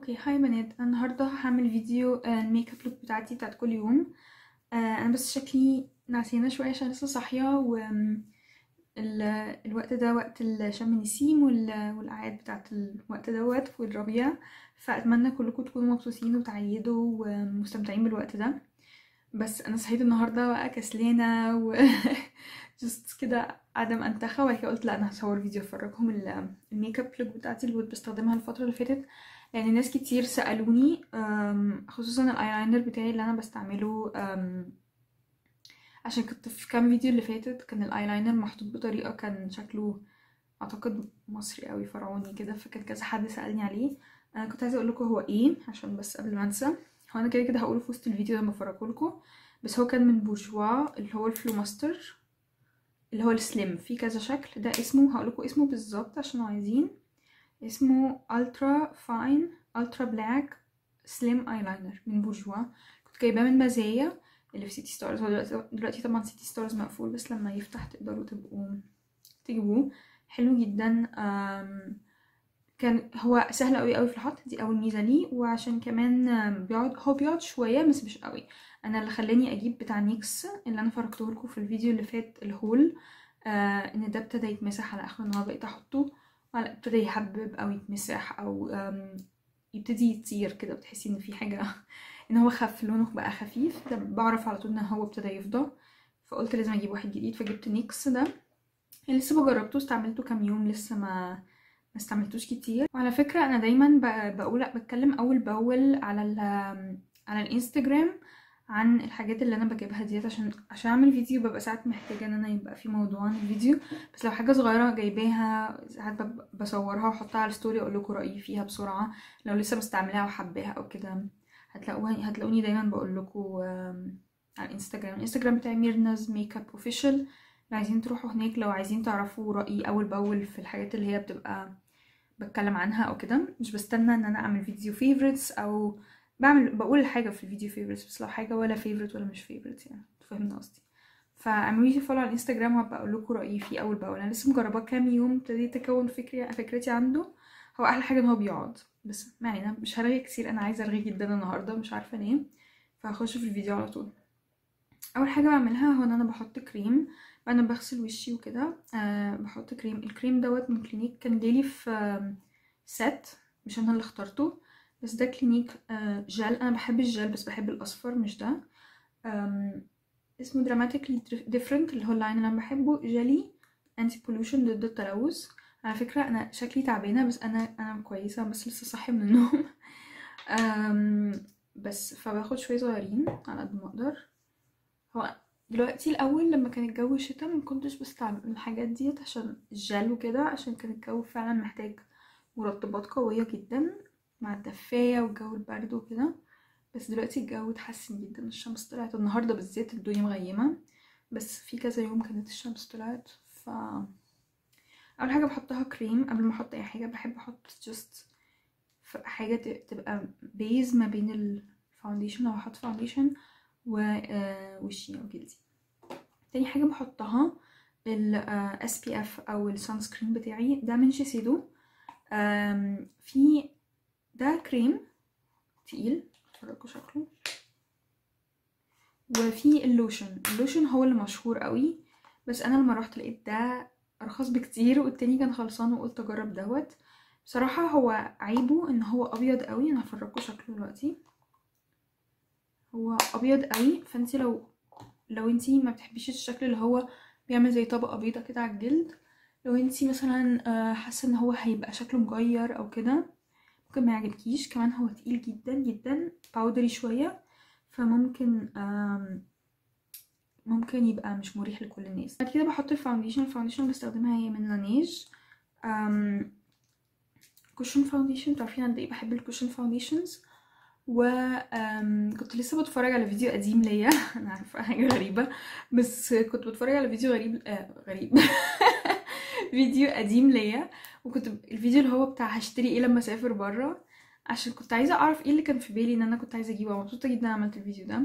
اوكي، هاي بنات. انا النهارده هعمل فيديو الميك اب لوك بتاعتي بتاعت كل يوم. انا بس شكلي نعسانه شويه عشان لسه صاحيه، و الوقت ده وقت شم النسيم والاعياد بتاعت الوقت دوت في الربيع. فاتمنى كلكم تكونوا مبسوطين وتعيدوا ومستمتعين بالوقت ده. بس انا صحيت النهارده بقى كسلانه و جست كده قاعده منتخه، وبعد كده قلت لا انا هصور فيديو افرجهم الميك اب لوك بتاعتي اللي بستخدمها الفتره اللي فاتت، لان ناس كتير سالوني خصوصا الايلاينر بتاعي اللي انا بستعمله. عشان كنت في كام فيديو اللي فاتت كان الايلاينر محطوط بطريقه كان شكله اعتقد مصري قوي فرعوني كده، فكان كذا حد سالني عليه. انا كنت عايزه اقول لكم هو ايه عشان بس قبل ما انسى. هو انا كده كده هقوله في وسط الفيديو لما افرجه لكم، بس هو كان من بورجوا اللي هو الفلوماستر اللي هو السليم، في كذا شكل. ده اسمه هقول لكم اسمه بالظبط عشان عايزين. اسمه الترا فاين الترا بلاك سليم ايلاينر من بورجوا. كنت جايباه من مزايا اللي في سيتي ستارز. هو دلوقتي طبعا سيتي ستارز مقفول، بس لما يفتح تقدروا تجيبوه. حلو جدا. كان هو سهل قوي قوي في الحط، دي اول ميزه ليه. وعشان كمان بيقعد شويه بس مش قوي. انا اللي خلاني اجيب بتاع نيكس اللي انا فرجته لكم في الفيديو اللي فات الهول، ان ده ابتدى يتمسح على اخر النهار، بقيت احطه ابتدى يحبب او يتمسح او يبتدي يطير كده، بتحسي ان في حاجه ان هو خف، لونه بقى خفيف، ده بعرف على طول ان هو ابتدى يفضى. فقلت لازم اجيب واحد جديد، فجبت نيكس ده اللي لسه بجربته، استعملته كام يوم، لسه ما استعملتوش كتير. وعلى فكرة انا دايما بقول بتكلم اول باول على الانستجرام عن الحاجات اللي انا بجيبها ديت، عشان اعمل فيديو ببقى ساعات محتاجة ان انا يبقى في موضوع عن الفيديو. بس لو حاجة صغيرة جايباها ساعات بصورها واحطها على الستوري اقول لكم رأيي فيها بسرعة، لو لسه بستعملها وحباها او كده. هتلاقوني دايما بقول لكم على الانستجرام بتاعي ميرناز ميك اب اوفيشال. لو عايزين تروحوا هناك، لو عايزين تعرفوا رأيي اول باول في الحاجات اللي هي بتبقى بتكلم عنها او كده. مش بستنى ان انا اعمل فيديو فيفورتس او بقول الحاجه في الفيديو فيفورتس، بس لو حاجه ولا فيفورت ولا مش فيفورت يعني فهمنا قصدي. فاعملوا لي فولو على الانستجرام وهبقى اقول لكم رايي فيه اول باول. انا لسه مجرباه كام يوم، ابتديت اكون فكرتي عنده. هو احلى حاجه ان هو بيقعد، بس ما علينا، مش هرغي كتير، انا عايزه ارغي جدا النهارده مش عارفه انام، فهخش في الفيديو على طول. اول حاجه بعملها هو ان انا بحط كريم. انا بغسل وشي وكده بحط كريم. الكريم دوت من كلينيك، كان جالي في سات، مش انا اللي اخترته، بس ده كلينيك جل. انا بحب الجل بس بحب الاصفر مش ده. اسمه دراماتيكلي ديفرنت، اللي هو اللاين اللي انا بحبه جيلي انتي بولوشن ضد التلوث. على فكره انا شكلي تعبانه، بس انا كويسه، بس لسه صاحيه من النوم. بس فباخد شويه صغيرين على قد ما اقدر. هو دلوقتي الاول لما كان الجو شتاء ما كنتش بستعمل الحاجات ديت عشان الجل وكده، عشان كان الجو فعلا محتاج مرطبات قويه جدا مع الدفايه والجو البرد وكده. بس دلوقتي الجو اتحسن جدا، الشمس طلعت النهارده بالذات، الدنيا مغيمه، بس في كذا يوم كانت الشمس طلعت. اول حاجه بحطها كريم. قبل ما احط اي حاجه بحب احط جست حاجه تبقى بيز ما بين الفاونديشن، لو هحط فاونديشن ووشي او جلدي. تاني حاجه بحطها ال SPF او السان سكرين بتاعي، ده من شيسيدو. في ده كريم تقيل اتفرجوا شكله. وفي اللوشن هو اللي مشهور قوي، بس انا لما رحت لقيت ده ارخص بكتير، والتاني كان خلصان وقلت اجرب دوت. بصراحه هو عيبه ان هو ابيض قوي، انا هفرجكم شكله دلوقتي. هو ابيض قوي، فانتي لو انتي ما بتحبيش الشكل اللي هو بيعمل زي طبقه بيضه كده على الجلد، لو انتي مثلا حاسه ان هو هيبقى شكله مغير او كده ممكن ما يعجبكيش. كمان هو تقيل جدا جدا، باودري شويه، فممكن ممكن يبقى مش مريح لكل الناس. بعد كده بحط الفاونديشن اللي بستخدمها هي من لانيج كوشن فاونديشن. تعرفين قد ايه بحب الكوشن فاونديشنز. كنت لسه بتفرج على فيديو قديم ليا انا عارفه حاجه غريبه، بس كنت بتفرج على فيديو غريب فيديو قديم ليا، وكنت الفيديو اللي هو بتاع هشتري ايه لما اسافر بره، عشان كنت عايزه اعرف ايه اللي كان في بالي ان انا كنت عايزه اجيبه. مبسوطه جدا عملت الفيديو ده.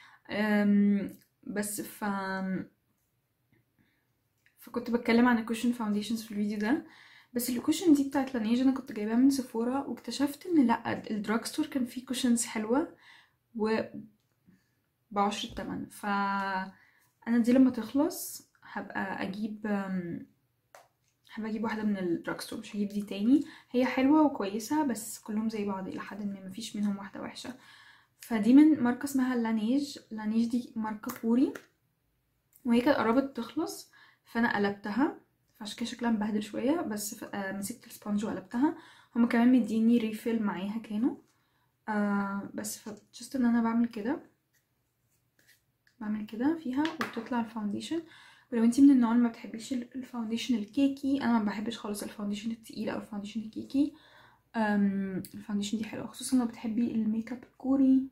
بس فكنت بتكلم عن الكوشن فاونديشنز في الفيديو ده. بس الكوشن دي بتاعت لانيج انا كنت جايباها من سيفورا، واكتشفت ان لا، الدراج ستور كان فيه كوشنز حلوه و ب10 التمن. انا دي لما تخلص هبقى اجيب واحده من الدراج ستور، مش هجيب دي تاني. هي حلوه وكويسه بس كلهم زي بعض الى حد ما، مفيش منهم واحده وحشه. فدي من ماركه اسمها لانيج. لانيج دي ماركه كوري، وهي كانت قربت تخلص فانا قلبتها، فعشان كده شكلها مبهدل شويه. بس مسكت السبونج وقلبتها. هما كمان مديني ريفيل معاها كانوا بس جست ان انا بعمل كده فيها وبتطلع الفاونديشن. ولو انتي من النوع اللي ما بتحبيش الفاونديشن الكيكي، انا ما بحبش خالص الفاونديشن التقيل او الفاونديشن الكيكي. الفاونديشن دي حلوه خصوصا لو بتحبي الميك اب الكوري.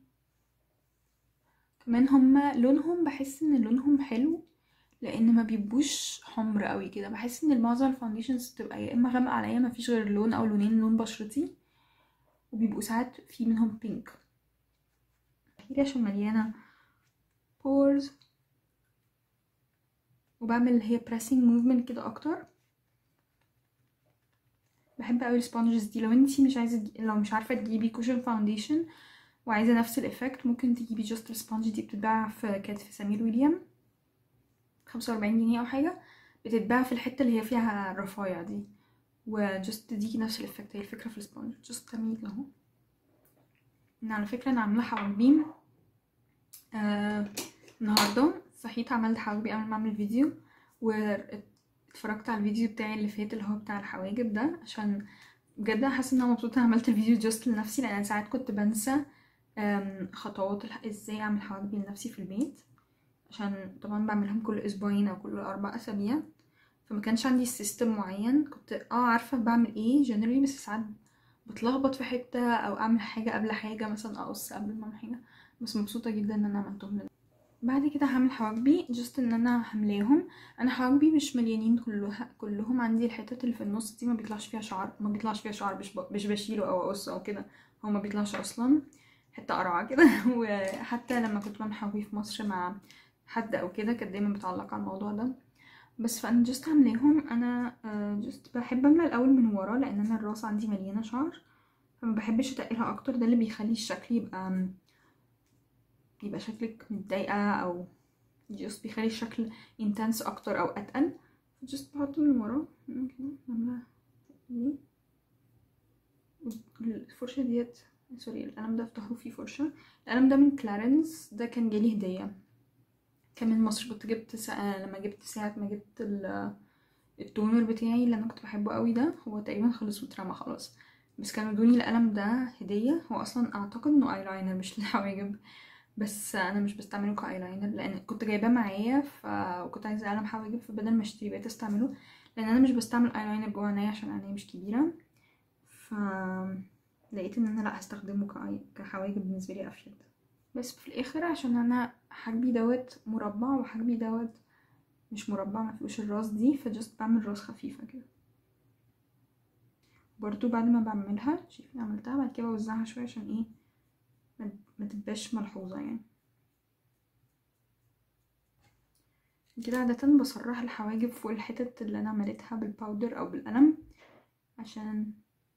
كمان هما لونهم، بحس ان لونهم حلو لان ما بيبقوش حمر قوي كده. بحس ان معظم الفاونديشنز بتبقى يا اما غامقه عليا ما فيش غير لون او لونين لون بشرتي، وبيبقوا ساعات في منهم بينك. هي عشان مليانه بورز وبعمل اللي هي بريسنج موفمنت كده اكتر. بحب قوي السبونجز دي. لو انتي مش عايزه لو مش عارفه تجيبي كوشن فاونديشن وعايزه نفس الافكت، ممكن تجيبي جاست السبونج دي. بتتباع كانت في سمير ويليام 45 جنيه او حاجه. بتتباع في الحته اللي هي فيها الرفايع دي، وجست تديكي نفس الافكت. هي الفكره في السبونج جست تعملي اهو. على فكره انا عامله حواجبين النهارده. صحيت عملت حواجبي قبل ما اعمل فيديو، واتفرجت على الفيديو بتاعي اللي فات اللي هو بتاع الحواجب ده، عشان بجد حاسه ان انا مبسوطه عملت الفيديو جست لنفسي. لان انا ساعات كنت بنسى خطوات ازاي اعمل حواجبي لنفسي في البيت، عشان طبعا بعملهم كل اسبوعين او كل 4 اسابيع. فما كانش عندي سيستم معين. كنت عارفه بعمل ايه جنرالي، بس ساعات بتلخبط في حته او اعمل حاجه قبل حاجه، مثلا اقص قبل ما اعمل حاجه. بس مبسوطه جدا ان انا عملتهم. بعد كده هعمل حواجبي جست ان انا هملاهم. انا حواجبي مش مليانين كلهم. عندي الحتت اللي في النص دي ما بيطلعش فيها شعر، مش بشيله او اقصه او كده. هو ما بيطلعش اصلا، حته قرعه كده. وحتى لما كنت بعمل حواجبي في مصر مع حد او كده كانت دايما بتعلق على الموضوع ده. بس فانا جست هملاهم. انا جست بحب املى الاول من ورا لان انا الراس عندي مليانه شعر، فما بحبش اتقلها اكتر. ده اللي بيخلي الشكل يبقى شكلك متضايقه، او جست بيخلي الشكل انتنس اكتر او اتقل. جست بحط من ورا كده. الفرشه ديت، سوري، القلم ده في ظهره فيه فرشه. القلم ده من كلارنس، ده كان جالي هديه، كان من مصر. كنت جبت لما ساعه ما جبت التونر بتاعي اللي انا كنت بحبه قوي ده، هو تقريبا خلص واترمى خلاص. بس كانوا ادوني القلم ده هديه. هو اصلا اعتقد انه ايلاينر مش للحواجب، بس انا مش بستعمله كايلاينر لان كنت جايباه معايا وكنت عايزه قلم حواجب، فبدل ما اشتري بقيت استعمله. لان انا مش بستعمل ايلاينر جوه عينيا عشان عينيا مش كبيره. ف لقيت ان انا لا هستخدمه كحواجب، بالنسبه لي افيد. بس في الاخر عشان انا حاجبي دوت مربع وحاجبي دوت مش مربع ما فيهوش الراس دي، فجست بعمل راس خفيفه كده. برضو بعد ما بعملها شايفين عملتها، بعد كده بوزعها شويه عشان ايه ما تبقاش ملحوظه يعني. كده عادة بسرح الحواجب فوق الحتت اللي انا عملتها بالباودر او بالقلم عشان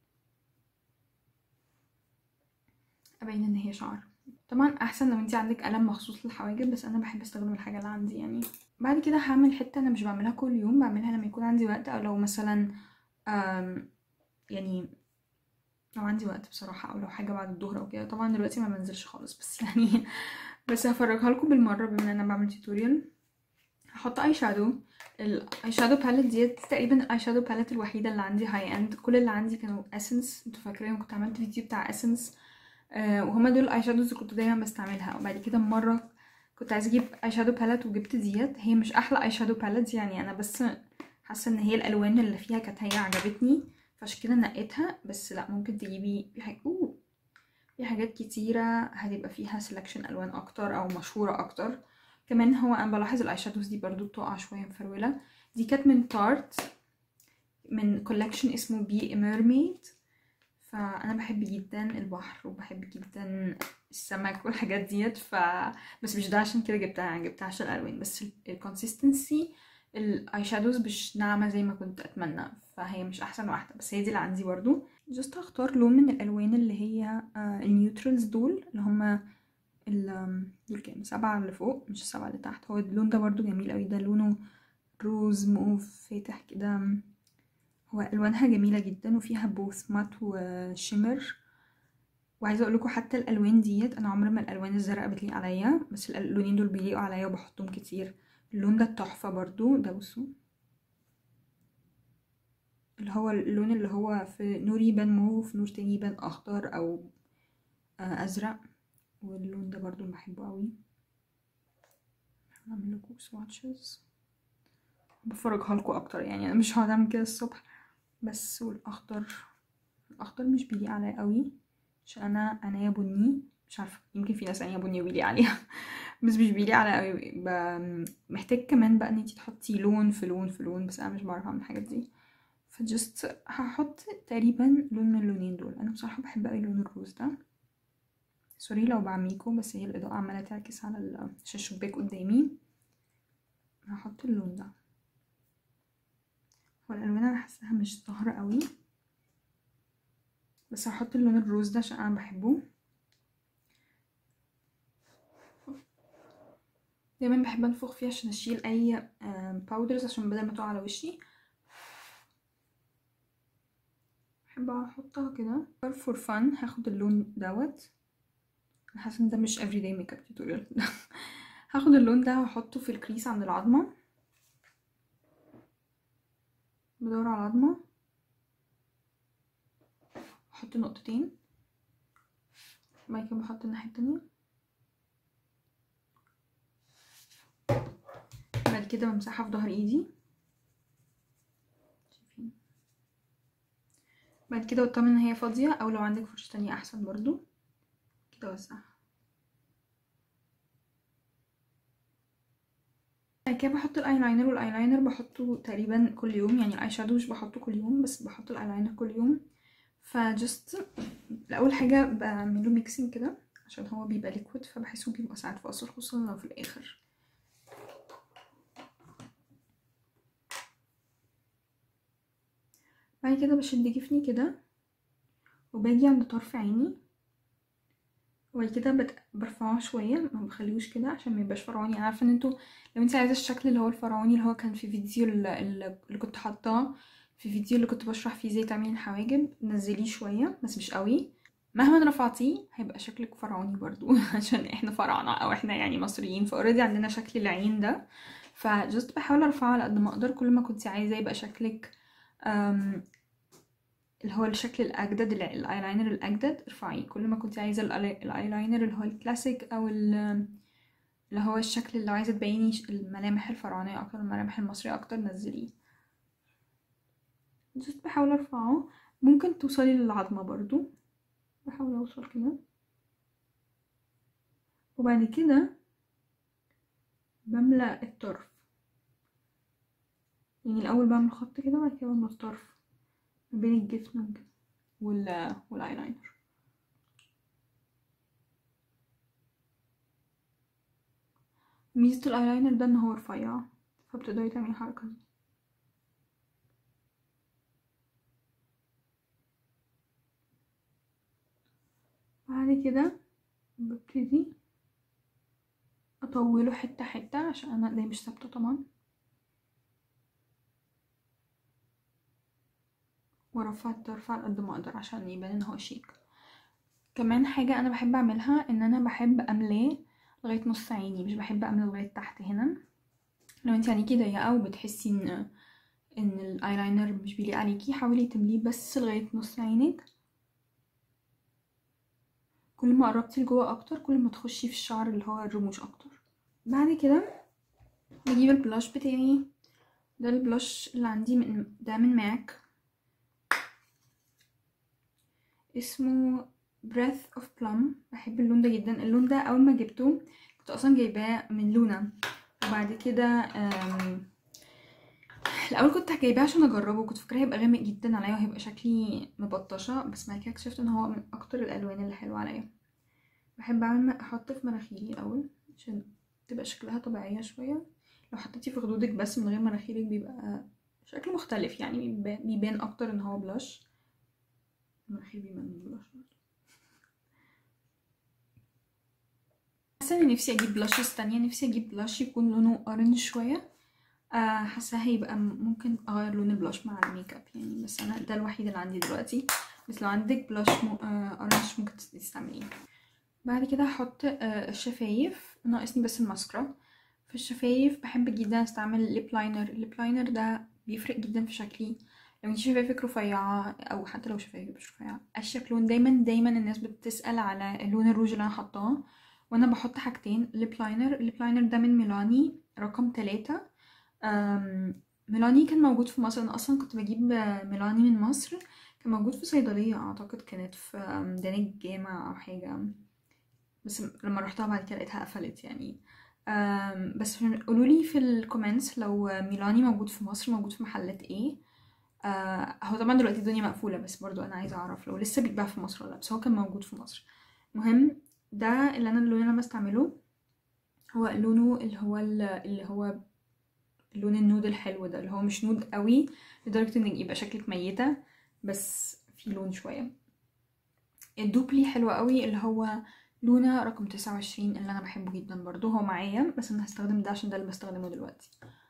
ابين ان هي شعر. طبعا احسن لو انتي عندك قلم مخصوص للحواجب، بس انا بحب استخدم الحاجه اللي عندي يعني. بعد كده هعمل حته انا مش بعملها كل يوم، بعملها لما يكون عندي وقت، او لو مثلا يعني لو عندي وقت بصراحه، او لو حاجه بعد الظهر او كده. طبعا دلوقتي ما بنزلش خالص، بس يعني بس هفرجها لكم بالمره بما ان انا بعمل توتوريال. هحط اي شادو. الاي شادو باليت ديت تقريبا الاي شادو باليت الوحيده اللي عندي هاي اند. كل اللي عندي كانوا اسنس. انتوا فاكرين كنت عملت فيديو بتاع اسنس وهما دول الاي شادوز اللي كنت دايما بستعملها. وبعد كده مره كنت عايزه اجيب اي شادو باليت وجبت ديت. هي مش احلى اي شادو باليت يعني، انا بس حاسه ان هي الالوان اللي فيها كانت هي عجبتني فعشان كده نقيتها. بس لا، ممكن تجيبي في حاجات كتيره هتبقى فيها سelection الوان اكتر او مشهوره اكتر. كمان هو انا بلاحظ الاي شادوز دي برضو بتقع شويه مفروله. دي كانت من تارت من كولكشن اسمه بي ميرميد. فانا بحب جدا البحر وبحب جدا السمك والحاجات ديت. بس مش ده عشان كده جبتها عشان الالوان بس. الكونسيستنسي الاي شادوز مش ناعمه زي ما كنت اتمنى. فهي مش احسن واحده، بس هي دي اللي عندي برضو. جست هختار لون من الالوان اللي هي النيوترالز دول، اللي هما دول كام 7 اللي فوق مش 7 اللي تحت. هو اللون ده برضو جميل قوي، ده لونه روز موف فاتح كده. هو الوانها جميله جدا وفيها بوث مات وشيمر. وعايزه اقول لكم حتى الالوان ديت انا عمري ما الالوان الزرقاء بتليق عليا، بس اللونين دول بيليقوا عليا وبحطهم كتير. اللون ده تحفه برضو، ده بصوا اللي هو اللون اللي هو في نور يبان موف، نور تاني يبان اخضر او ازرق. واللون ده برضو بحبه قوي. هعمل لكم سواتشز بفرجها لكم اكتر، يعني انا مش هقعد اعمل كده الصبح بس. والاخضر، الاخضر مش بيليق عليا قوي عشان انا عينيا بني، مش عارفه يمكن في ناس عينيا بني وبيليق عليها بس مش بيليق عليا قوي. محتاج كمان بقى ان انتي تحطي لون في لون في لون، بس انا مش بعرف اعمل الحاجات دي. فجست هحط تقريبا لون من اللونين دول. انا بصراحه بحب قوي لون الروز ده. سوري لو بعميكم، بس هي الاضاءه عماله تعكس على الشباك قدامي. هحط اللون ده. هو الالوان انا حاساها مش ظاهره قوي، بس هحط اللون الروز ده عشان انا بحبه. دايما بحب انفخ فيه عشان اشيل اي باودرز، عشان بدل ما تقع على وشي بحب احطها كده فور فن. هاخد اللون دوت، انا حاسه ان ده مش everyday makeup tutorial هاخد اللون ده هحطه في الكريس عند العظمه. بدور على العظمه، احط نقطتين، بعد كده بحط الناحيه التانية، بعد كده بمسحها في ظهر ايدي. شايفين؟ بعد كده بطمن ان هي فاضيه، او لو عندك فرشه تانية احسن برضو كده وسعها. بعد كده بحط الايلاينر، والايلاينر بحطه تقريبا كل يوم، يعني الاي شادو مش بحطه كل يوم بس بحط الايلاينر كل يوم. فجست اول حاجه بعمله ميكسينج كده عشان هو بيبقى ليكويد، فبحسه بيبقى ساعات فاصل خصوصا لو في الاخر. بعد كده بشد جفني كده وباجي عند طرف عيني، وبعد كده برفعه شويه، ما بخليهوش كده عشان ما يبقاش فرعوني. عارفه ان انتوا لو انت عايزه الشكل اللي هو الفرعوني اللي هو كان في فيديو اللي كنت حاطاه، في فيديو اللي كنت بشرح فيه ازاي تعملي الحواجب، نزليه شويه بس مش قوي. مهما رفعتيه هيبقى شكلك فرعوني برضو عشان احنا فراعنه او احنا يعني مصريين، فاوريدي عندنا شكل العين ده. فجست بحاول ارفعه على قد ما اقدر. كل ما كنت عايزه يبقى شكلك اللي هو الشكل الاجدد، الايلاينر الاجدد ارفعيه. كل ما كنت عايزه الايلاينر اللي هو الكلاسيك او اللي هو الشكل اللي عايزه تبيني الملامح الفرعونيه اكتر، الملامح المصريه اكتر، نزليه. جست بحاول ارفعه. ممكن توصلي للعظمه برضو، بحاول اوصل كده. وبعد كده بملأ الطرف، يعني الاول بعمل خط كده وبعد كده بملأ الطرف ما بين الجفن وكده والايلاينر. ميزة الايلاينر ده ان هو رفيع، فبتقدري تعملي الحركة دي. بعد كده ببتدي اطوله حتة حتة عشان انا ايدي مش ثابتة طبعا، وارفع الطرف على قد ما اقدر عشان يبان ان هو شيك. كمان حاجة انا بحب اعملها ان انا بحب املاه لغاية نص عيني، مش بحب املاه لغاية تحت هنا. لو انت عينيكي ضيقة وبتحسي ان الايلاينر مش بيليق عليكي، حاولي تمليه بس لغاية نص عينك. كل ما قربتي لجوه اكتر كل ما تخشي في الشعر اللي هو الرموش اكتر. بعد كده بجيب البلاش بتاعي، ده البلاش اللي عندي من ماك، اسمه Breath of Plum. بحب اللون ده جدا. اللون ده اول ما جبته كنت اصلا جايباه من لونا، وبعد كده الاول كنت جايباه عشان اجربه، كنت فاكراه هيبقى غامق جدا عليا وهيبقى شكلي مبطشه، بس بعد كده اكتشفت ان هو من اكتر الالوان اللي حلوه عليا. بحب احط في مناخيري الاول عشان تبقى شكلها طبيعيه شويه. لو حطيتي في خدودك بس من غير مناخيرك بيبقى شكل مختلف يعني، بيبان اكتر ان هو بلاش. مناخيري بيبان بلاش. حاسه اني نفسي اجيب بلاشز تانية، نفسي اجيب بلاش يكون لونه اورنج شويه. حاسه هيبقى ممكن اغير لون البلاش مع الميك اب يعني، بس انا ده الوحيد اللي عندي دلوقتي. بس لو عندك بلاش اورنج ممكن تستعمليه. بعد كده هحط الشفايف، ناقصني بس الماسكرا. في الشفايف بحب جدا استعمل ليب لاينر. الليب لاينر ده بيفرق جدا في شكلي. لو انت شفايفك رفيعه او حتى لو شفايفك مش رفيعه، اشيك لون. دايما الناس بتسال على لون الروج اللي انا حطاه، وانا بحط حاجتين ليب لاينر. الليب لاينر ده من ميلاني رقم 3. ميلاني كان موجود في مصر، انا اصلا كنت بجيب ميلاني من مصر، كان موجود في صيدليه اعتقد كانت في ميدان الجامع او حاجه، بس لما روحتها بعد كده لقيتها قفلت يعني. بس قولولي في الكومنتس لو ميلاني موجود في مصر، موجود في محلات ايه. هو طبعا دلوقتي الدنيا مقفولة، بس برضو انا عايزة اعرف لو لسه بيتباع في مصر ولا لا، بس هو كان موجود في مصر. مهم، ده اللون اللي انا بستعمله، هو لونه اللي هو اللون النود الحلو ده، اللي هو مش نود قوي لدرجة ان يبقى شكلك ميتة، بس في لون شوية. الدوبلي حلو قوي، اللي هو لونة رقم 29 اللي انا بحبه جدا برضو، هو معايا بس انا هستخدم ده عشان ده اللي بستخدمه دلوقتي.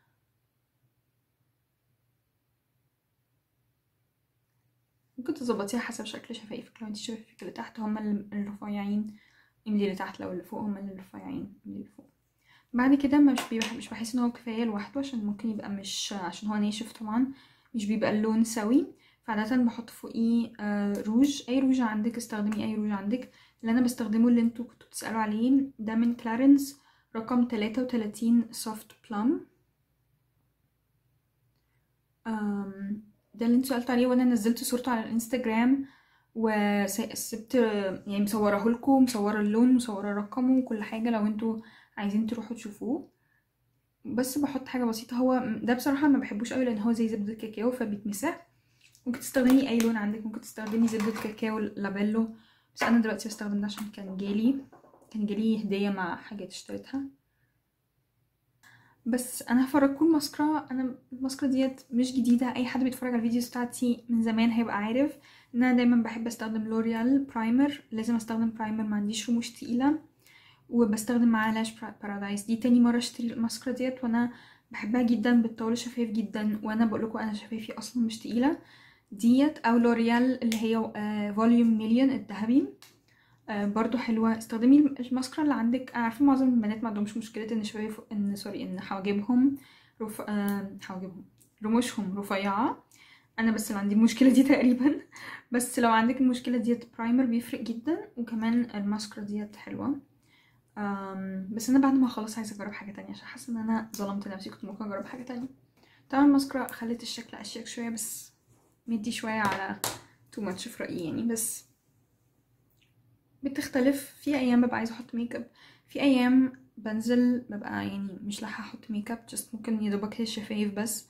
ممكن تظبطيها حسب شكل شفايفك، لو انت شفايفك اللي تحت هما الرفيعين املي اللي تحت، لو اللي فوق هما الرفيعين املي اللي فوق. بعد كده مش بحس ان هو كفايه لوحده، عشان ممكن يبقى مش عشان هو ناشف طبعا، مش بيبقى اللون سوي. فعادة بحط فوقيه روج، اي روج عندك استخدمي اي روج عندك. اللي انا بستخدمه اللي انتوا كنتوا بتسألوا عليه ده من كلارنس رقم 33 سوفت بلام. ده اللي انتوا سألتوا عليه، وانا نزلت صورته على الانستجرام وسبت يعني مصوره لكم، مصوره اللون مصوره رقمه وكل حاجه لو انتوا عايزين تروحوا تشوفوه. بس بحط حاجه بسيطه، هو ده بصراحه ما بحبوش قوي لان هو زي زبده كاكاو فبيتمسح. ممكن تستخدمي اي لون عندك، ممكن تستخدمي زبده كاكاو لابيلو، بس انا دلوقتي بستخدم ده عشان كان جالي هديه مع حاجات اشتريتها. بس انا هفرجكم الماسكرا. انا الماسكرا ديت مش جديده، اي حد بيتفرج على الفيديوز بتاعتي من زمان هيبقى عارف ان انا دايما بحب استخدم لوريال برايمر. لازم استخدم برايمر، ما عنديش رموش تقيله، وبستخدم معاه لاش بارادايس. دي تاني مره اشتري الماسكرا ديت، وانا بحبها جدا، بتطول الشفايف جدا، وانا بقول لكم انا شفايفي اصلا مش تقيله. ديت او لوريال اللي هي فوليوم مليون الذهبي، برضو حلوه. استخدمي الماسكرا اللي عندك. انا عارفه معظم البنات ما عندهمش مشكله ان شفايف ان حواجبهم حواجبهم رموشهم رفيعه، انا بس اللي عندي المشكله دي تقريبا. بس لو عندك المشكله ديت برايمر بيفرق جدا، وكمان الماسكرا ديت حلوه. بس انا بعد ما اخلص عايزه اجرب حاجه تانية، عشان حاسه ان انا ظلمت نفسي، كنت ممكن اجرب حاجه تانية. طبعا الماسكرا خلت الشكل اشيك شويه، بس مدي شويه على تو ماتش في رايي يعني. بس بتختلف، في ايام ببقى عايزه احط ميك اب، في ايام بنزل ببقى يعني مش لاحقه احط ميك اب، جست ممكن يدوبك هي الشفايف بس.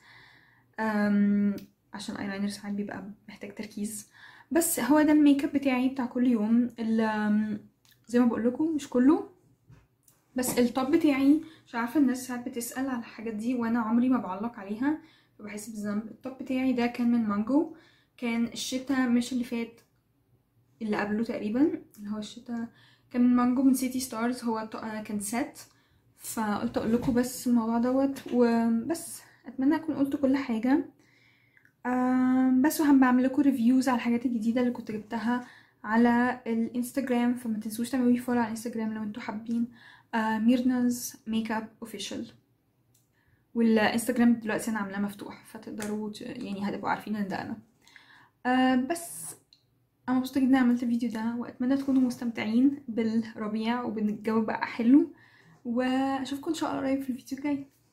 عشان الايلاينر ساعات بيبقى محتاج تركيز. بس هو ده الميك اب بتاعي بتاع كل يوم. زي ما بقول لكم مش كله، بس التوب بتاعي، مش عارفه الناس ساعات بتسال على الحاجات دي وانا عمري ما بعلق عليها فبحس بالذنب. التوب بتاعي ده كان من مانجو، كان الشتا مش اللي فات، اللي قبله تقريبا، اللي هو الشتا، كان من مانجو من سيتي ستارز. هو كان سات، فقلت اقول لكم بس الموضوع دوت وبس. اتمنى اكون قلت كل حاجه. بس وهم بعمل لكم ريفيوز على الحاجات الجديده اللي كنت جبتها على الانستجرام، فما تنسوش تعملوا فولو على الانستجرام لو انتوا حابين. ميرناز ميك اب اوفيشال، والانستجرام دلوقتي انا عاملاه مفتوح فتقدروا يعني هتبقوا عارفين ان ده انا. بس انا مبسوطه جدا عملت الفيديو ده، واتمنى تكونوا مستمتعين بالربيع وبالجو بقى حلو، واشوفكم ان شاء الله قريب في الفيديو الجاي.